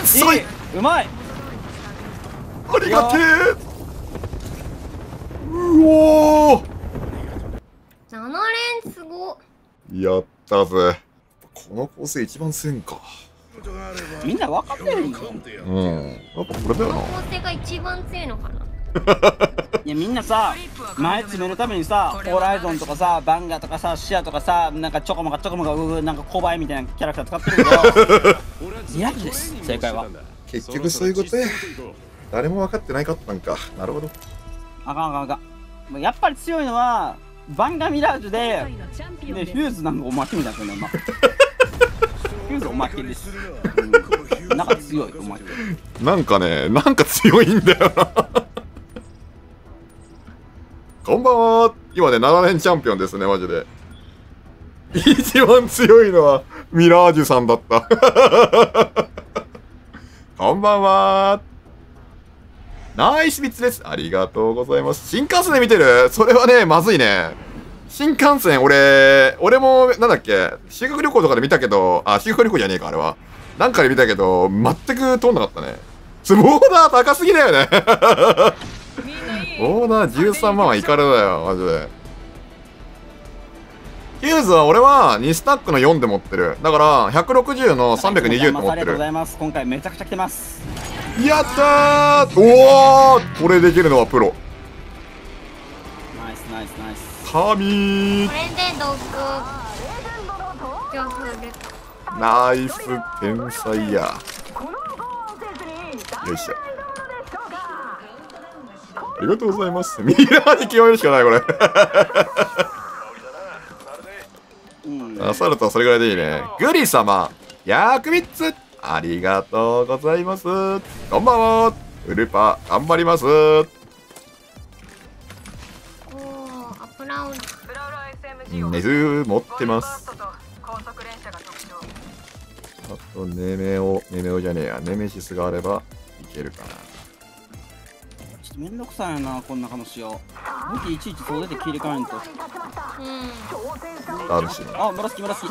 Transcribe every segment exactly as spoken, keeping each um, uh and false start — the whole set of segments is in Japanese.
そい。 うまい。 ありがてえ。うおー、 なな連すご。 やったぜ。この構成一番強いんか。 みんな分かってるんだよ。 うん、やっぱこれだよな。 この構成が一番強いのかな。 いやみんなさ、前詰めるためにさ、ホライゾンとかさ、バンガとかさ、シアとかさ、なんかチョコモがチョコモがうーなんかコバエみたいなキャラクター使ってるけどリアルです、正解は。 結局そういうことや。誰も分かってないかったんか。なるほど。 あかんあかんあかん。やっぱり強いのはバンガミラージュで、でフューズなんかおまけみたいな今フューズおまけです、うん、なんか強いおまけ。 なんかね、なんか強いんだよなこんばんは。今ね、なな連チャンピオンですね、マジで。一番強いのはミラージュさんだったこんばんは。ナイスビッツです。ありがとうございます。新幹線で見てる？それはね、まずいね。新幹線、俺、俺も、なんだっけ、修学旅行とかで見たけど、あ、修学旅行じゃねえか、あれは。なんかで見たけど、全く通んなかったね。ボーダー高すぎだよねボーダーじゅうさんまんはいかれだよ、マジで。ヒューズは俺はにスタックのよんで持ってる。だからひゃくろくじゅうのさんびゃくにじゅうって持ってる。 ありがとうございます。今回めちゃくちゃ来てます。 やったー。おー、これできるのはプロ。 ナイスナイスナイス。 神ー。 これでドッグ強風ル。 ナイス天才や。よいしょ。ありがとうございます。ミラーに極めるしかないこれあ、サルトはそれぐらいでいいね。グリ様約みっつありがとうございます。こんばんは。ウルパ頑張ります。 おー、アプラウンネズ持ってます。あとネメオネメオじゃねえや、ネメシスがあればいけるかな。 ちょっとめんどくさいよな、こんな話を。武器いちいちそう出て切り替えんと。 あるしね。 あ、紫紫。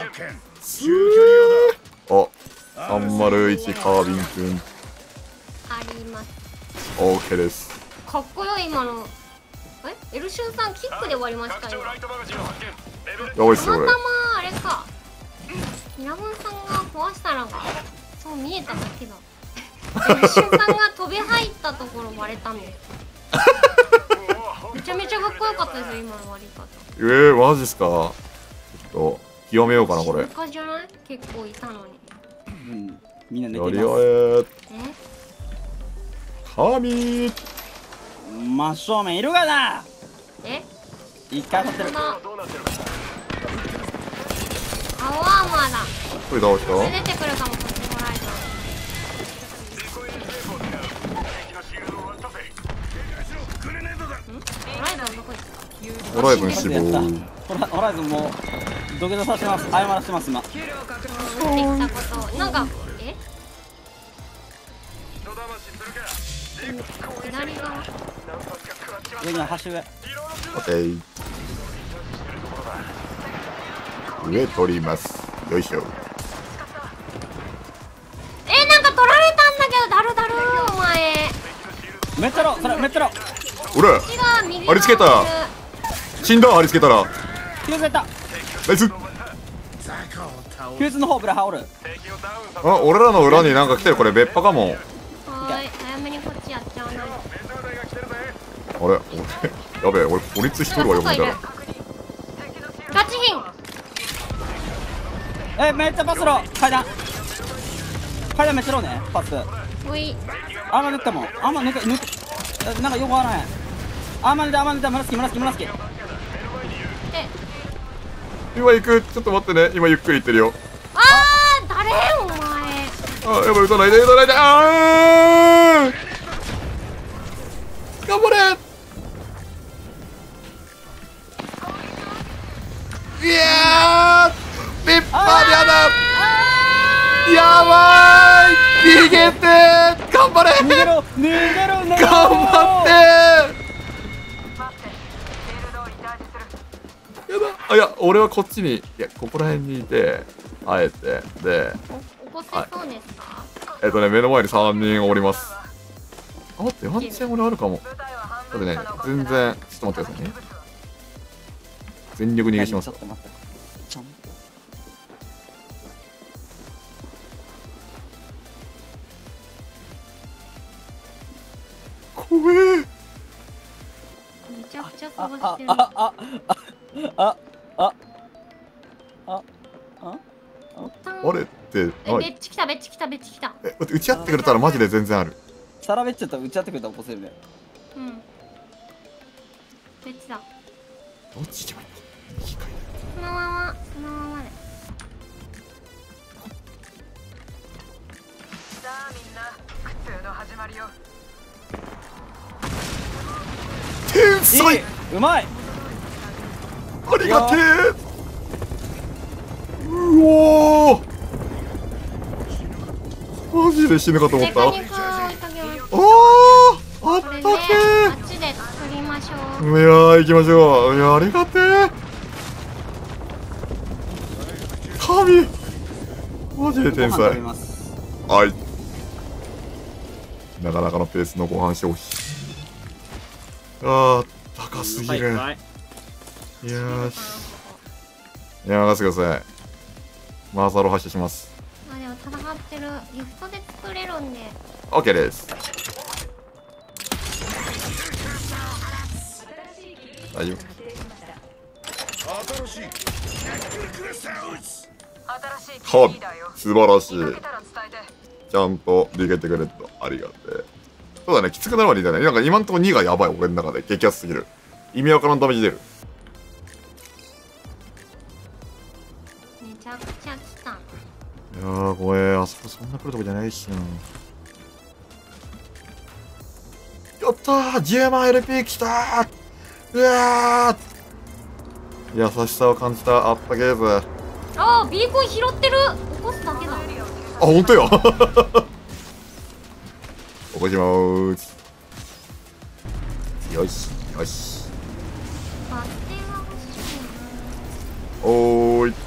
あ、さんまるいちカービンくん。 あります。 オーケーです。 かっこよい今の。え、エルシュンさんキックで終わりましたよ。 やばいっすよこれ。 たまたまあれか。ミラボンさんが壊したらそう見えただけだ。エルシュンさんが飛び入ったところ割れたんです。めちゃめちゃかっこよかったですよ今の割り方。 えー、マジっすか。ちょっと極めようかなこれ。 静かじゃない？結構いたのに。 うん、みんな寝てやります。 合え。 え？ 神ー。 真正面いるがな。 え？ 一回当たってる。 青アーマーだ。 これ倒した。 これ出てくるかも。こっちもライト。ホライゾンどこ行った？ ホライゾン死亡。 ホライゾンもう土下座させてます。謝らせてます今。 できたことなんかえ？左側。 上には端上。 オッケー。上取ります。よいしょ。 え、なんか取られたんだけどダルダルお前。 めっちゃろ、それめっちゃろ。 俺ありつけた。死んだ。ありつけたらフューズやった。 ナイス。 フューズの方ブラハおる。 あ、俺らの裏になんか来てる。これ別派かも。 はーい、早めにこっちやっちゃうな。 あれ俺やべえ、俺孤立しとるわよみたいな。 キャッチヒン。 え、めっちゃパスロ階段階段めっちゃろうねパス。 おい。 あんま抜ったもん。あんま抜く抜くなんかよくわからへん。あんま抜いたあんま抜いた。紫紫紫。 え、 今行く。ちょっと待ってね。今ゆっくり行ってるよ。 あー誰お前。 あ、やばい、撃たないで撃たないで。あー頑張れ。いやー立派でやだ。やばい逃げて。頑張れ。 逃げろ逃げろ逃げろ。 頑張ってやだ。あ、いや俺はこっちに、いやここら辺にいてあえてで起こせそうですか？ えっとね、目の前にさんにんおります。あ、待って、ワンチャン俺あるかも。だってね、全然、ちょっと待ってくださいね。全力逃げします。 ちょっと待って。ちょん怖え。 めちゃくちゃ探してる。 ああああああああれって、 え、 はいベッチ来た、ベッチ来た、ベッチ来た。 え、待って打ち合ってくれたらマジで全然ある。 サラベッチだったら打ち合ってくれたら起こせるね。 うん。ベッチだ。 どっち行けばいいの？右かそのまま、そのままで。 さあみんな苦痛の始まりよ。 天才、 いい、うまい。 ありがてえ。うおー、マジで死ぬかと思った。 メカニク置いときます。 おー、あっこれで、 たけあっちで作りましょう。 ー。いやー、行きましょう。いやー、ありがてえ。神、マジで天才。 ご飯食べます。 はい。なかなかのペースのご飯消費。あー、高すぎる。 はいはいいやーし。いや、任せてください。マーサル発射します。 あ、でも戦ってる。ギフトで作れるんで。 オッケーです。大丈夫。 新しいはキーだよ。 素晴らしい。 見かけたら伝えて。 ちゃんと逃げてくれた。ありがてえ。そうだね、きつくなるまでいいんだね。なんか今んとこにがやばい、俺の中で。激アツすぎる。意味わからんダメージ出る。 めちゃくちゃ来た。 いやー、怖え。あそこそんな来るとこじゃないっしょ。やったー !ジェーエムアイエルピー 来たーうわー優しさを感じた。あったけーぜ。 あー、ビーコン拾ってる。起こすだけだ。 あ、ほんとよ起こしまーす。よし、よし。 バッテンは欲しいおーい。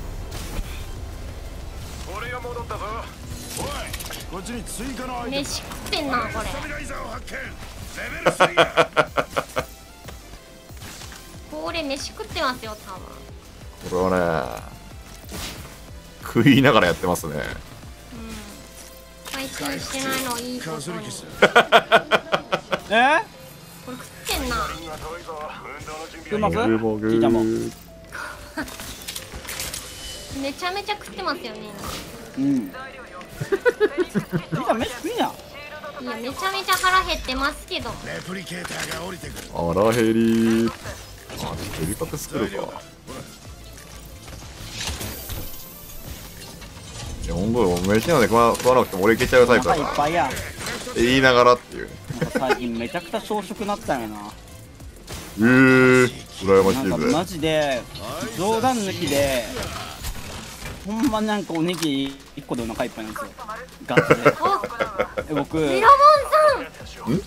俺が戻ったぞ。 こっちに追加のアな。 イテム飯食ってんな、これ。 スタビライザーを発見レベルスリーだこれ飯食ってますよ、多分。 これはね、食いながらやってますね。 うん。回収してないのいいことに。 かすり傷えこれ食ってんな。 食いますもぐもぐちいちゃんも。 めちゃめちゃ食ってますよね。 うん。ちいちゃん飯食いな。 いや、めちゃめちゃ腹減ってますけど。 レプリケーターが降りてくるあらヘリー。あ、ヘリカテ作るか。いや、ほんとよ、飯なんで食わ食わなくても俺いけちゃうタイプだお腹いっから。 ぱいや。 言いながらっていうね。 なんか最近めちゃくちゃ小食なったんやな。 えー、羨まなんかしいぜ。 マジで冗談抜きでほんまなんかおにぎりいっこでお腹いっぱいなんですよ。ガチで。 お、 え僕メラモンさん。 ん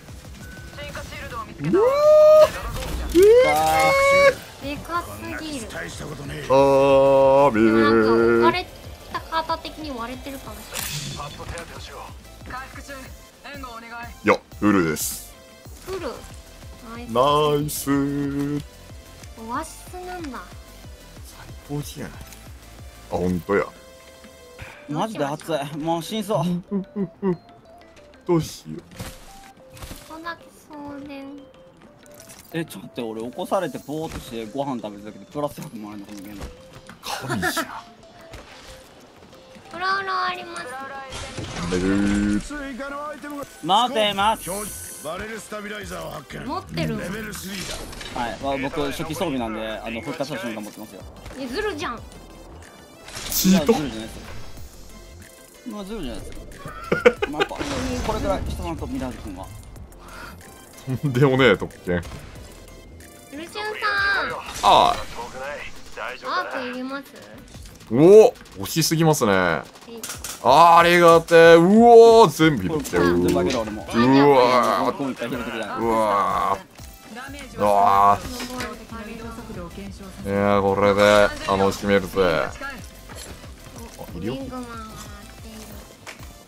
あでかすぎる。 大したことねえあーびでもなんか置かー。 れた方的に割れてるかもし回復中。援護お願い。 いや、フルです。 れない。フル。ナイス。 ナイスー。 オアシスなんだ。 最高じゃない。あ、ほんとや。 ーマジで熱い。もう死にそう。 どうしよここだけ送電。 えちょっと待って、俺起こされてポーっとしてご飯食べるだけでプラスひゃくもらえるのこのゲーム。 う。神じゃん。 フラウラあります。 レベル追加のアイテムが待ってます。 表示バレルスタビライザーを発見持ってる。 レベルスリーだはい、まあ、僕初期装備なんであの復活した瞬間持ってますよ。 え、ずるじゃん。 チート。 いやズルじゃないですよ。まあズルじゃないですよ。まあやっぱこれぐらい下なんとミラージュ君は。 とんでもねえ特権。 ルシュンさん。 あアークいります？ ーおお惜しすぎますね。あえい。 ーありがてえ。うおー全部拾っちゃう。 全部あうげる俺も。 わー僕もいっぱい拾ってくれた。 うわダメージーうわ登れてる。 速度を検証さーいやーこれで楽しめるぜ。 お、 いるよリングマンが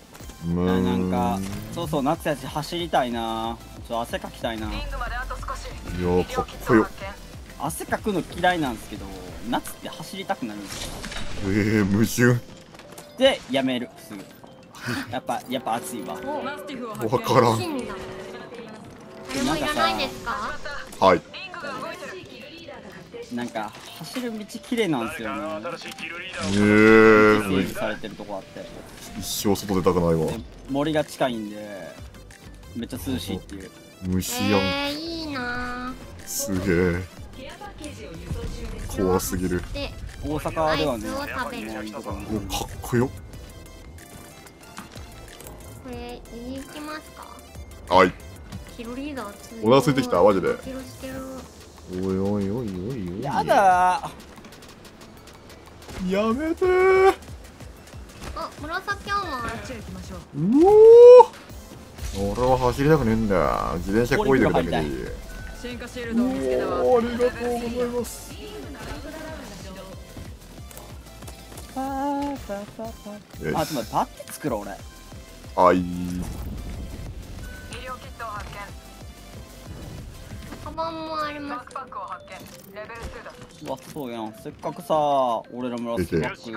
むなんかそうそう夏やし走りたいな。ちょっと汗かきたいな。 リングまであと少し。 いやーかっこよ。 汗かくの嫌いなんですけど夏って走りたくなるんですよ。 えー、矛盾。 でやめるすぐ。やっぱやっぱ暑いわ。 マスティフを発見。 わからん。 いいんだ。あれもいらないんですか？ はい。 リングが動いてる。 なんか走る道綺麗なんですよね。 えー、 整備されてるとこあって一生外出たくないわ。 で森が近いんでめっちゃ涼しいっていう。 虫やん。 えー、いいなすげえ。怖すぎる。 ー。で、 大阪ではねアイスを食べるもういいところおかっこよ。 これ言いきますか？ はい。 キロリーダーつお腹空いてきたマジでキロしてる。 おいおいおいおいおい。 やだやめてー。 あ、紫アーマーある。 こっちへ行きましょう。 うおー。俺は走りたくねえんだよ。自転車こいでるだけでいい。 進化シールドを見つけたわ。 おー、ありがとうございます。 ーあちょっと待ってバッテ作ろう俺。 はい。 医療キットを発見。 カバンもありバッます。 クパックを発見。レベルツーだ。 うわそうやんせっかくさ俺ら村スパック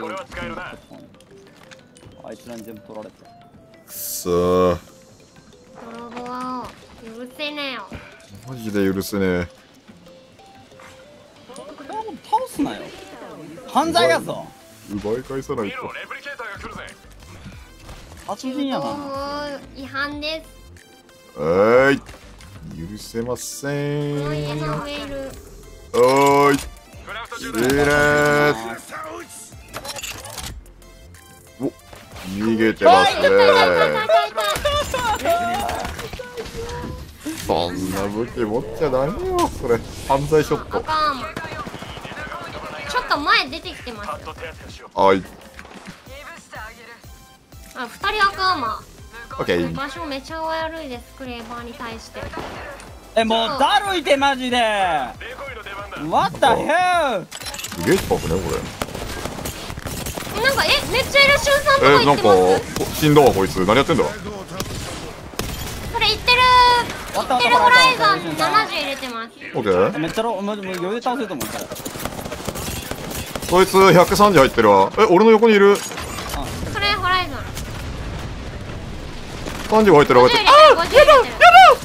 あいつらに全部取られて。 くそー。 泥棒は許せねえよ。 マジで許せねえ。 倒すなよ犯罪やぞ。 奪い返さないと。 殺人や道な。 具違反です。 はーい。許せませこの家ん。 のメール。 おーい。いいねー。お、逃げてますね。そんな武器持っちゃダメよ。それ犯罪ショット。 赤アーマー。ちょっと前出てきてます。 はい。 ギブしてあげる。 あ、二人赤アーマオッケー。 ー。 場所めちゃ悪いです。クレーバーに対して。 えもうだるいてマジで What the hell。 すげえ近くねこれ。 え、なんか、え、めっちゃいる瞬間とえー、なんか言ってます。 か死んだわこいつ。何やってんだ。 これ言ってる。言ってるホライゾンななじゅう入れてます。 オッケー。 めっちゃロもうもう余裕で倒せると思うから。 こいつひゃくさんじゅう入ってるわ。え、俺の横にいる。 これホライゾン。 さんじゅう入ってる。 ごじゅう入れてる。ごじゅう入れてる。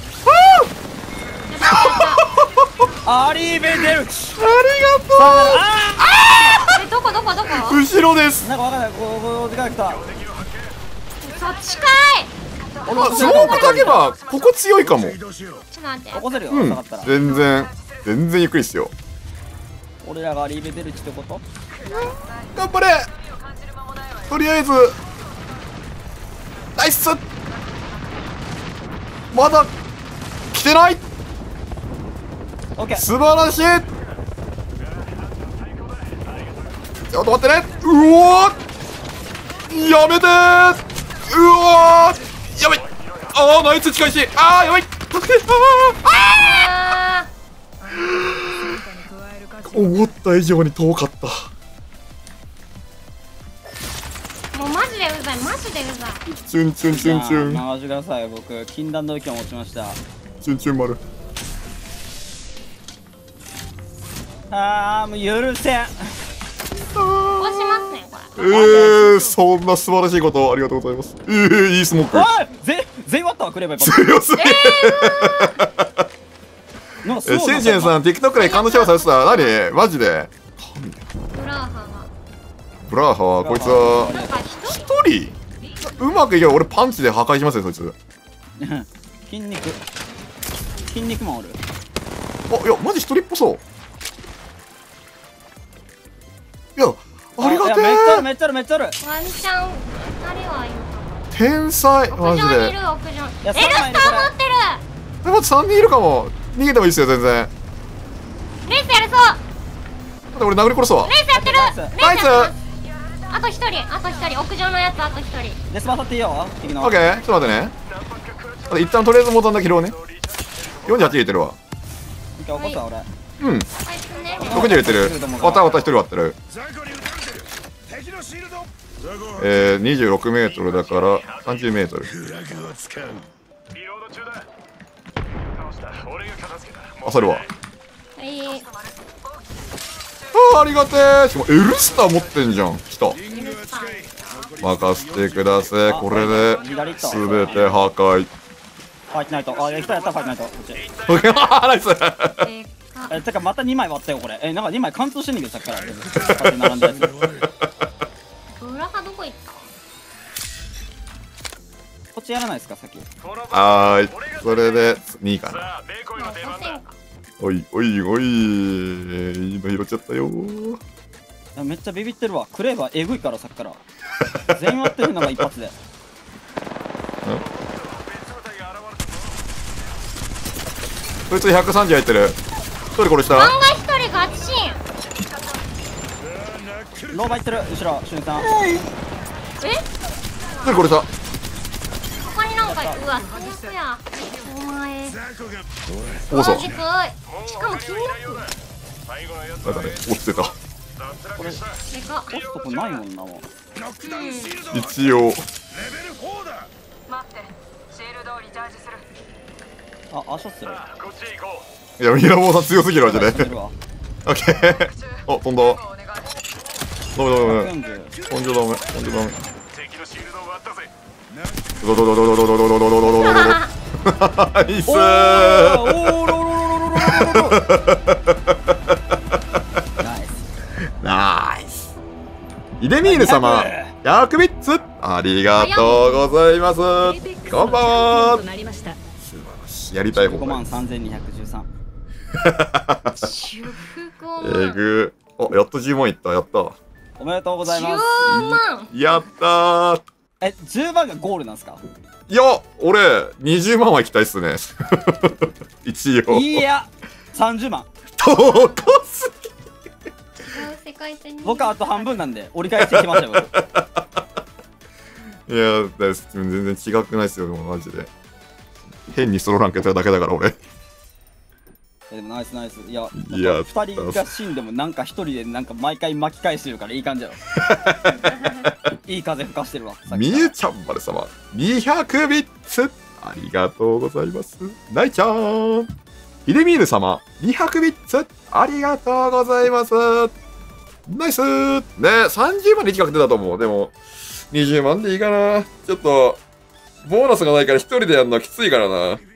アリーベデルチ。 ありがとえ、どこどこどこ？ う。後ろです。 なんかわかんないこうこうでか来た。 そっちかい。 俺あ、スモークかけばここ強いかも。 移動しよう。 ちょっと待って。 起こせるようん下がったら。 全然全然ゆっくりっすよ。 俺らがアリーベデルチってこと。 頑張れ。とりあえずナイス。まだ来てない。 オッケー。 素晴らしい。ちょっと待ってね。うおーやめてー。うわーやばい。あーナイス近いし。あーやばい。助けて。ああー思った以上に遠かった。 ー、もうマジでうざい。マジでうざい。 チュンチュンチュンチュン回してください。僕禁断の意見を持ちました。 チュンチュン丸。 ああもう許せん。 こうしますね、こえー、そんな素晴らしいことありがとうございます。えー、いいスモーク。 おいぜ全員割ったわくればいい。 強すぎ。 なんかすえ、 ごいシェンシェンさん TikTok で感動シェアされてた。何マジで。 れ。ブラーハが。 ブラーハはこいつはなんか一人一人うまくいけば俺パンチで破壊しますよそいつ。 筋肉筋肉マンおる。 あ、いやマジ一人っぽそう。いやありがていやめっちゃあるー。 めっちゃあるめっちゃある。 ワンチャン二人はいる天才かも。 マジで。 屋上にいる屋上。 いやエルスター持ってる。 え、まずさんにんいるかも。逃げてもいいですよ全然。 レースやるそう。 だって俺殴り殺すわ。 レースやってる。 ナイスレースナイス。 やってます。あと一人、あと一人、屋上のやつあと一人。 デスバサっていいよ。敵のオッケーちょっと待ってね。あと一旦とりあえず元んだけ拾うね。よんじゅうはち入れてるわ。 一回起こすわ俺。 うんあいつね。 ろくじゅう入れてる。わたわた一人割ってる。 雑魚に撃たれてる。敵のシールド。 えー、にじゅうろくメートルだからさんじゅうメートル。 フラグを使う。 あ、それは。 えー、 あー、ありがてー。しかもエルスター持ってんじゃん。来た。 リングは近い。 任せてください。これで左行った全て破壊。 ファイトナイト。あ、いや、来たやった、ファイトナイト。こっち。 ナイス。 でかえ、てか、またにまい割ったよ、これ。え、なんかにまい貫通してんねんけど、さっきから。勝手に並んだやつ。 裏がどこ行ったこっちやらないですか、さっき。 はーい。それでにいかな。 まあごせんかおいおいおい。いいの拾っちゃったよー。 いやめっちゃビビってるわ。クレーバーえぐいからさっきから。全員割ってるのが一発で。 こいつひゃくさんじゅう入ってる。一人殺した。 漫画一人ガチシーンローバーいってる、後ろ、しゅんさん。 え一人殺した。 ここになんかうわ最悪やお前ザコがおそ。 マジかいしかも金額なんかね、落ちてた。 これ、 でかっ押すとこないもんな、もう。 ノックダウンシールド。レ一応。 ベルフォーだ。 待ってシールドをリチャージする。 あ、アショする。 いや、ミラボーさん強すぎるわ、じゃね。 してるわ。 オッケー。あ、飛んだ。 お願い。 ダメダメダメ。 ひゃくよんじゅう。 飛んじゃダメ。飛んじゃダメ。ドドドドドドドドドドドドドドドド。ナイスおーー。 おーロロロロロロロロロ。ナイス。 ナイス。イデミール様、ひゃくビッツありがとうございます。こんばんは。素晴らしい。やりたい方ごまんがさんぜんにひゃくじゅうさん。 じゅうごえまんぐー。あ、やっとじゅうまんいった。やった。 おめでとうございじゅうます。 まんやったー。 え、じゅうまんがゴールなんすか？ いや、俺、にじゅうまんは行きたいっすね。一応。 いや、さんじゅうまん。 高すぎ。 違う世界線に僕はあと半分なんで折り返してきましたよ。僕いや、です全然違くないっすよ、でもマジで。変にソロランクやってるだけだから、俺。 えでもナイスナイス。いや、 いやふたりが死んでもなんかひとりでなんか毎回巻き返してるからいい感じやろ。いい風吹かしてるわ。さっきからみゆちゃんまる様、にひゃくビッツありがとうございます。ないちゃん。ヒデミール様、にひゃくビッツありがとうございます。ナイスー。ね、さんじゅうまんで近く出たと思う。でも、にじゅうまんでいいかな。ちょっと、ボーナスがないから一人でやるのはきついからな。